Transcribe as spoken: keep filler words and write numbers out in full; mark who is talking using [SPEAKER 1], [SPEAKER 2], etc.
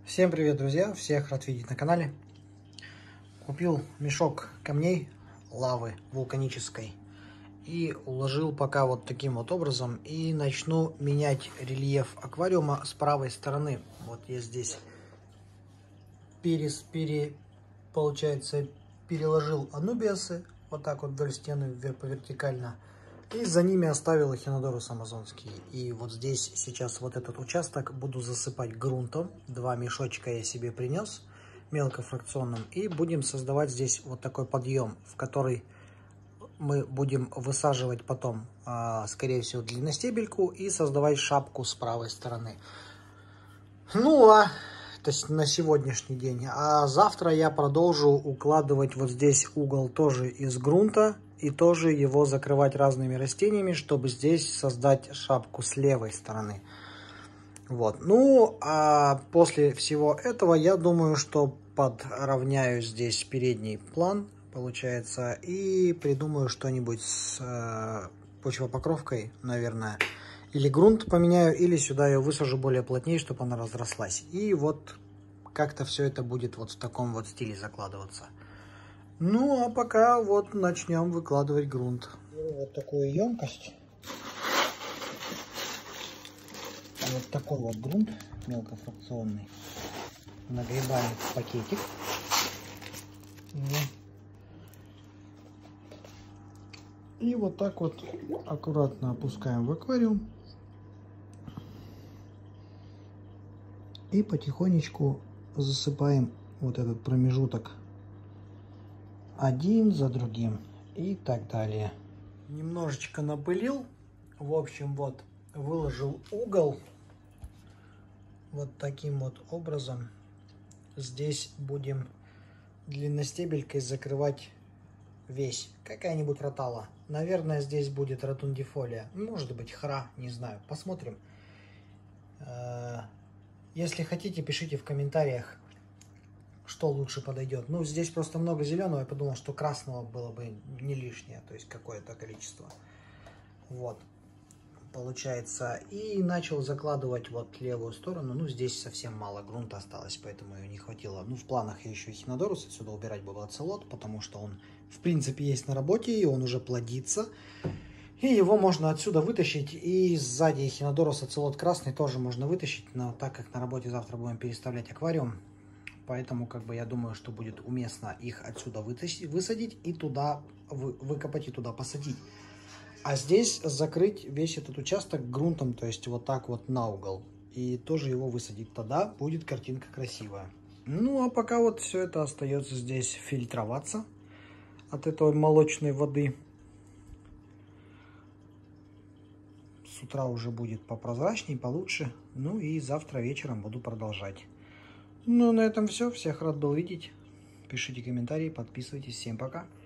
[SPEAKER 1] Всем привет, друзья! Всех рад видеть на канале. Купил мешок камней, лавы вулканической и уложил пока вот таким вот образом. И начну менять рельеф аквариума с правой стороны. Вот я здесь перес, пере, получается, переложил анубиасы вот так вот вдоль стены вверх по вертикально. И за ними оставил эхинодорус амазонский. И вот здесь сейчас вот этот участок буду засыпать грунтом. Два мешочка я себе принес мелкофракционным. И будем создавать здесь вот такой подъем, в который мы будем высаживать потом, скорее всего, длинностебельку и создавать шапку с правой стороны. Ну а то есть на сегодняшний день. А завтра я продолжу укладывать вот здесь угол тоже из грунта. И тоже его закрывать разными растениями, чтобы здесь создать шапку с левой стороны. Вот. Ну, а после всего этого, я думаю, что подровняю здесь передний план, получается, и придумаю что-нибудь с э, почвопокровкой, наверное. Или грунт поменяю, или сюда ее высажу более плотнее, чтобы она разрослась. И вот как-то все это будет вот в таком вот стиле закладываться. Ну, а пока вот начнем выкладывать грунт. Вот такую емкость. Вот такой вот грунт мелкофракционный. Нагребаем в пакетик. И вот так вот аккуратно опускаем в аквариум. И потихонечку засыпаем вот этот промежуток. Один за другим и так далее. Немножечко напылил. В общем, вот выложил угол вот таким вот образом. Здесь будем длинностебелькой закрывать весь. Какая-нибудь ротала. Наверное, здесь будет ротундифолия. Может быть, хра, не знаю. Посмотрим. Если хотите, пишите в комментариях, что лучше подойдет. Ну, здесь просто много зеленого. Я подумал, что красного было бы не лишнее. То есть какое-то количество. Вот. Получается. И начал закладывать вот левую сторону. Ну, здесь совсем мало грунта осталось, поэтому ее не хватило. Ну, в планах я еще эхинодорус отсюда убирать был оцелот, потому что он, в принципе, есть на работе, и он уже плодится. И его можно отсюда вытащить. И сзади эхинодорус оцелот красный тоже можно вытащить. Но так как на работе завтра будем переставлять аквариум, поэтому, как бы, я думаю, что будет уместно их отсюда вытащить, высадить и туда вы, выкопать и туда посадить. А здесь закрыть весь этот участок грунтом, то есть вот так вот на угол. И тоже его высадить. Тогда будет картинка красивая. Ну, а пока вот все это остается здесь фильтроваться от этой молочной воды. С утра уже будет попрозрачней, получше. Ну и завтра вечером буду продолжать. Ну, на этом все. Всех рад был видеть. Пишите комментарии, подписывайтесь. Всем пока.